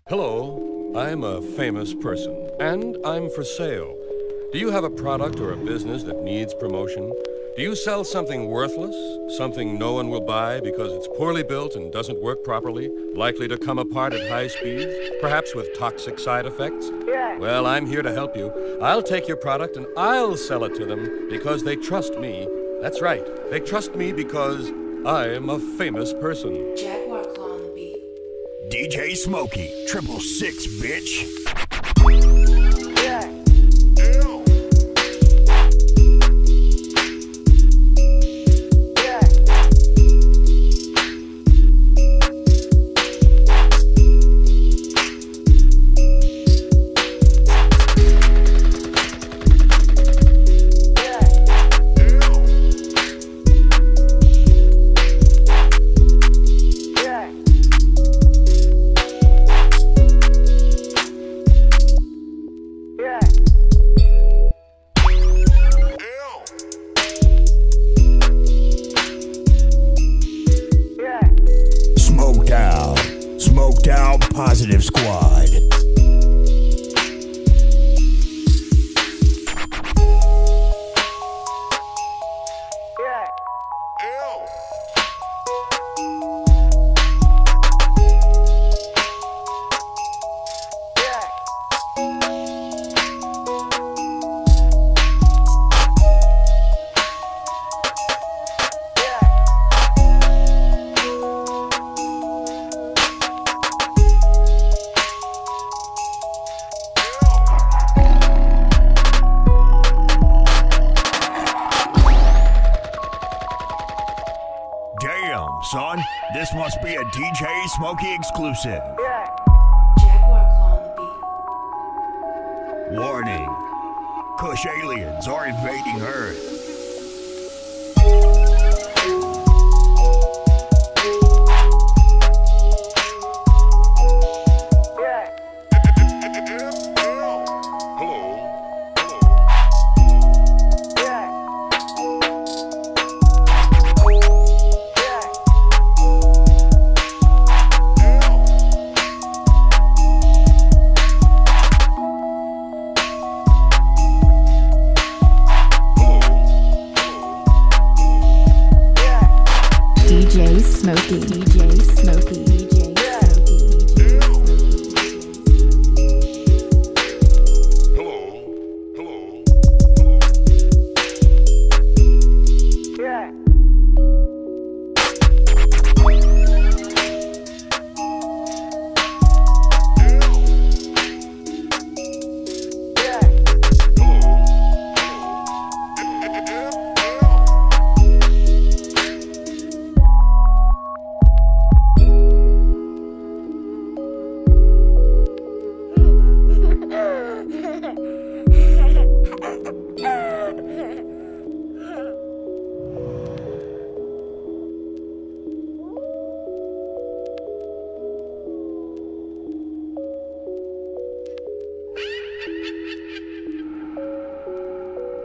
Hello, I'm a famous person, and I'm for sale. Do you have a product or a business that needs promotion? Do you sell something worthless, something no one will buy because it's poorly built and doesn't work properly, likely to come apart at high speeds, perhaps with toxic side effects? Well, I'm here to help you. I'll take your product and I'll sell it to them because they trust me. That's right, they trust me because I'm a famous person. Jaguar Claw on the beat. DJ Smokey, 666, bitch. Smoked out Positive Squad. Damn, son, this must be a DJ Smokey exclusive. Jaguar Claw on the beat. Warning, Kush aliens are invading Earth. DJ Smokey, DJ Smokey, DJ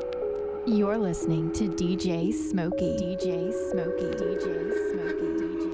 You're listening to DJ Smokey, DJ Smokey, DJ Smokey, DJ.